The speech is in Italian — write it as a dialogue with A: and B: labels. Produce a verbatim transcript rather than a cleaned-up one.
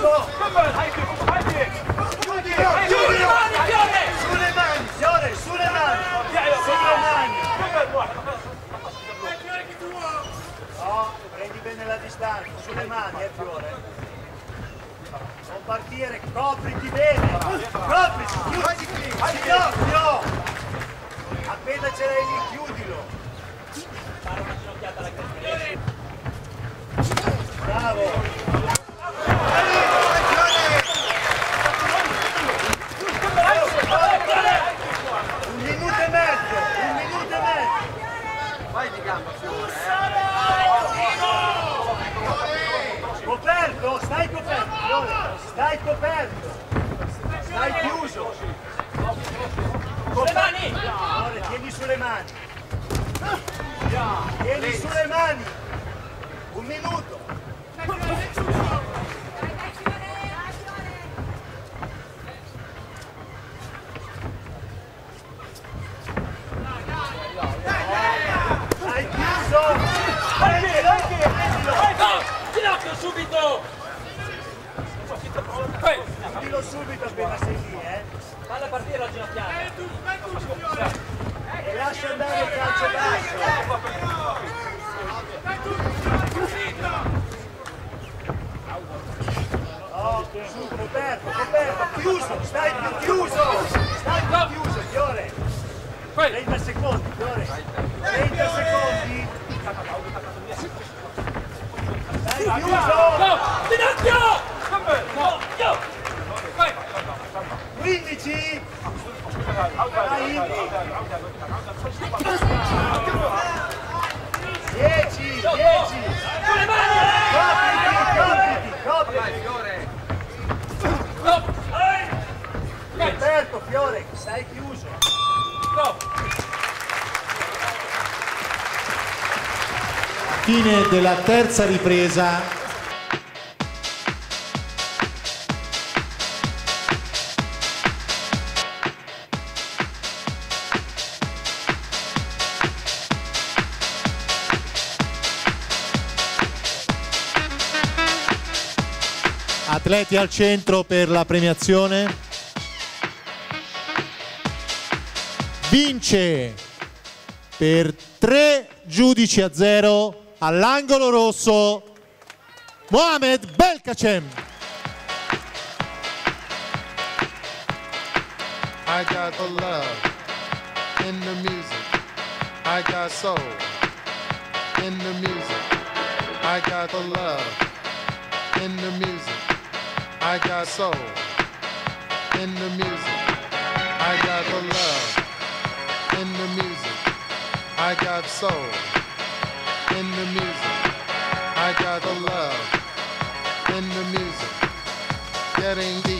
A: chiuso! Chiudi! Chiudi! Sulle mani, Fiore, sulle mani! Sulle mani! No, prendi bene la distanza, sulle mani, eh Fiore! Non partire, copriti bene! Copriti, chiudi! Ginocchio! Appena ce l'hai lì, chiudilo! Bravo! Un minuto e mezzo, un minuto e mezzo.
B: Vai di gamba, Fiore.
A: Coperto, stai coperto, Fiore, stai coperto. Stai chiuso.
C: Sulle mani!
A: Fiore, tieni sulle mani. Tieni sulle mani. Un minuto. Hai chiuso! Prendilo!
C: No! Ginocchio subito!
A: Prendilo subito appena sei lì, eh!
C: Falla partire la ginocchiata!
A: E lascia andare il calcio basso! Oh, su, coperto, coperto, chiuso! Stai più chiuso! Stai più chiuso, Fiore! trenta secondi, Fiore! trenta secondi! Stai chiuso!
C: No! Ginocchio! No! Io!
A: quindici! Vai! dieci! dieci!
C: Sulle mani!
A: Copriti! Copriti! Copriti!
B: Fiore.
C: No!
A: Coperto, Fiore! Stai chiuso!
C: No!
D: Fine della terza ripresa. Atleti al centro per la premiazione. Vince per tre giudici a zero all'angolo rosso Mohamed Belkacem.
E: I got the love in the music. I got soul in the music. I got the love in the music. I got soul in the music. I got the love in the music. I got soul in the music. I got the love in the music. Getting the